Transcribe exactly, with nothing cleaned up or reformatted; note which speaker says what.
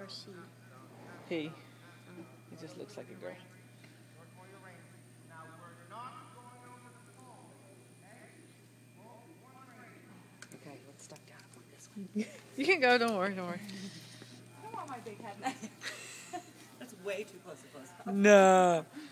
Speaker 1: or she?
Speaker 2: He. He just looks like a girl.
Speaker 3: Okay, let's step down on this one.
Speaker 2: You can go. Don't worry. Don't worry.
Speaker 3: I don't want my big head. That's way too close to close up.
Speaker 2: No.